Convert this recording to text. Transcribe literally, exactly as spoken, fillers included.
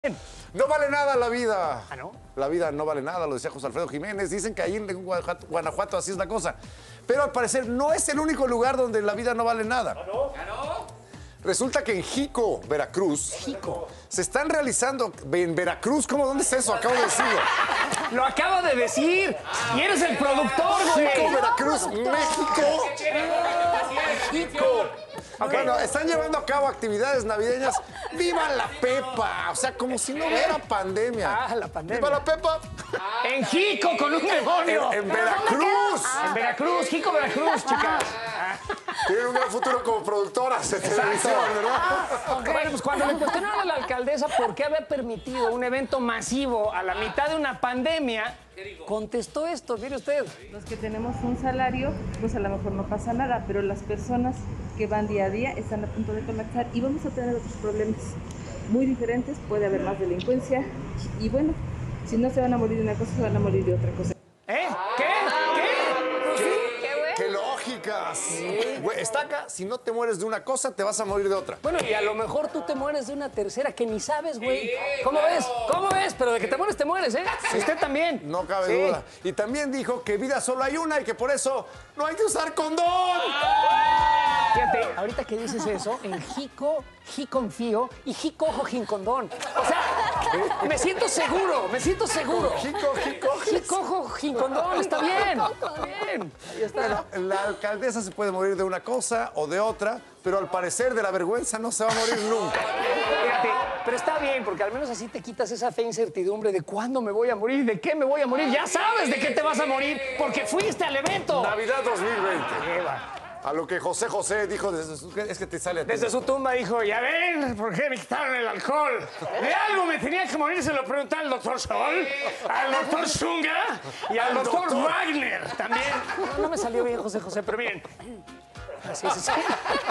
No vale nada la vida. ¿Ah, no? La vida no vale nada, lo decía José Alfredo Jiménez. Dicen que ahí en Guanajuato, Guanajuato así es la cosa. Pero al parecer no es el único lugar donde la vida no vale nada. ¿Ah, no? ¿Ah, no? Resulta que en Jico, Veracruz, Jico. se están realizando... ¿En Veracruz? ¿Cómo? ¿Dónde está eso? Acabo de decirlo. Lo acabo de decir. Y eres el productor, güey. Jico, Veracruz, México. Jico. Okay. Bueno, están llevando a cabo actividades navideñas. ¡Viva la Pepa! O sea, como si no hubiera pandemia. Ah, la pandemia. ¡Viva la Pepa! En Jico, con un demonio. En, en Veracruz. En Veracruz, Jico, Veracruz, chicas. Tienen un gran futuro como productoras de televisión, ¿verdad? Ah, okay. Bueno, pues cuando le cuestionaron a la alcaldesa por qué había permitido un evento masivo a la mitad de una pandemia, contestó esto, mire usted. Los que tenemos un salario, pues a lo mejor no pasa nada, pero las personas que van día a día están a punto de colapsar y vamos a tener otros problemas muy diferentes, puede haber más delincuencia y bueno, si no se van a morir de una cosa, se van a morir de otra cosa. ¿Eh? ¿Qué? ¡Qué lógicas! Güey, está acá, si no te mueres de una cosa, te vas a morir de otra. Bueno, y a lo mejor tú te mueres de una tercera que ni sabes, güey. ¿Cómo ves? ¿Cómo ves? Pero de que te mueres, te mueres, ¿eh? Y usted también. No cabe Sí. duda. Y también dijo que vida solo hay una y que por eso no hay que usar condón. Fíjate, ahorita que dices eso, en Jico, Jiconfío y Jicojo Jincondón. O sea, me siento seguro, me siento seguro. Jico, jico. Jicojo Jincondón, está bien. Está bien. Ahí está. Bueno, la alcaldesa se puede morir de una cosa o de otra, pero al parecer de la vergüenza no se va a morir nunca. Fíjate, pero está bien, porque al menos así te quitas esa fe incertidumbre de cuándo me voy a morir, de qué me voy a morir. Ya sabes de qué te vas a morir, porque fuiste al evento. Navidad dos mil veinte. Eva. A lo que José José dijo desde su... Es que te sale a ti. Desde su tumba dijo, ya ven, ¿por qué me quitaron el alcohol? De algo me tenía que morir, se lo pregunté al doctor Sol, al doctor Zunga y al doctor, doctor Wagner también. No, no me salió bien, José José, pero miren. Así es.